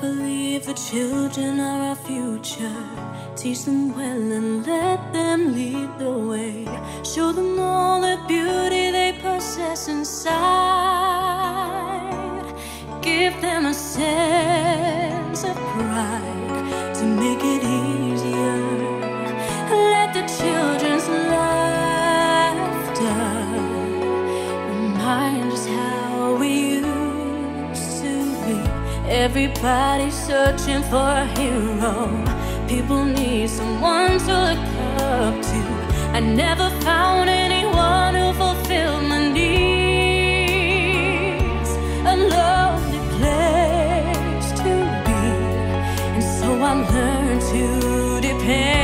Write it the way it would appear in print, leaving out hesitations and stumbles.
believe the children are our future. Teach them well and let them lead the way. Show them all the beauty they possess inside. Give them a sense of pride to make it easier. Let the children's laughter remind us how we used to be. Everybody's searching for a hero. People need someone to look up to. I never found anyone who fulfilled my needs. A lonely place to be, and so I learned to depend